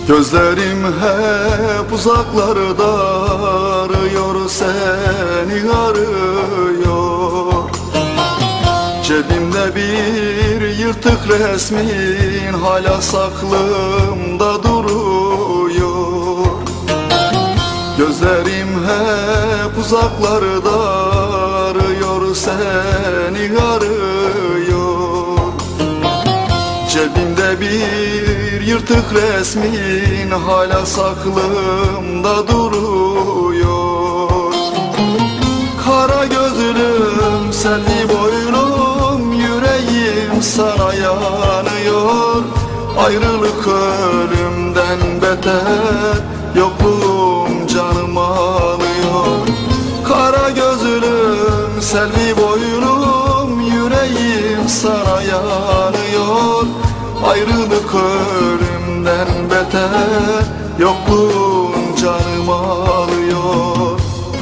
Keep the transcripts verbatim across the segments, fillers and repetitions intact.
Gözlerim hep uzaklarda arıyor, seni arıyor. Cebimde bir yırtık resmin hala saklımda duruyor. Gözlerim hep uzaklarda arıyor, seni arıyor. Cebimde bir yırtık resmin hala saklımda duruyor. Kara gözlüm, selvi boylum, yüreğim sana yanıyor. Ayrılık ölümden beter, yokluğum canımı alıyor. Kara gözlüm, selvi boylum, yüreğim sana yanıyor. Ayrılık ölümden beter, yokluğun canımı alıyor.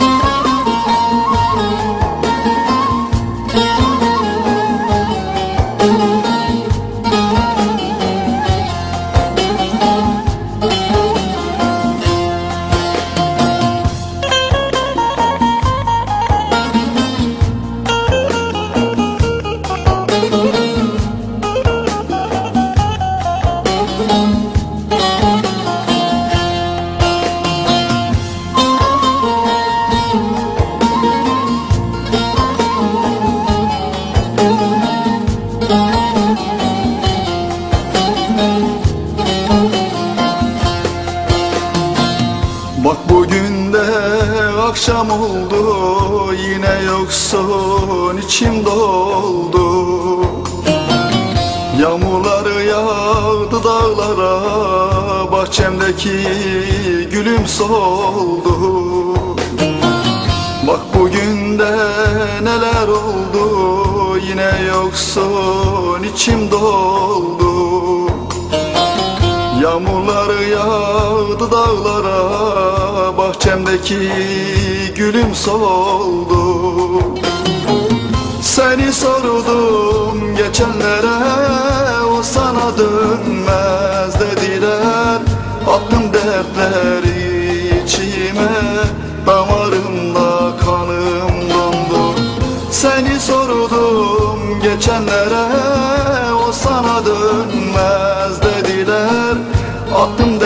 Bak bugün de akşam oldu, yine yoksun içim doldu. Yağmurları yağdı dağlara, bahçemdeki gülüm soldu. Bak bugün de neler oldu, yine yoksun içim doldu. Yağmurları yağdı dağlara, bahçemdeki gülüm soldu. Seni sordum geçenlere, o sana dönmez dediler. Attım dertleri içime, damarımda kanım dondu. Seni sordum geçenlere, o sana dönmez dediler. Attım